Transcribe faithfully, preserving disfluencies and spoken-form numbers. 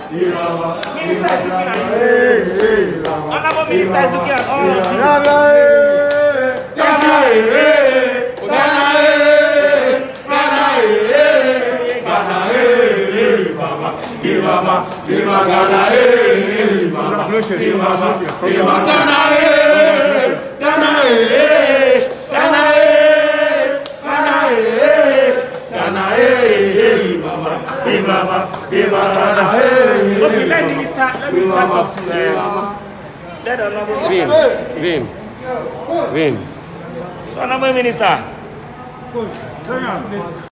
Minister is looking at you. Honorable Minister is looking at all of you. Ghana, Ghana, Ghana, Ghana, Baba, Baba, Baba, Ghana, Baba, Baba, Ghana, Ghana, Ghana, Okay, let Minister, let Minister talk to uh, let Honorable Vim, Vim, Vim. So, Honorable Minister.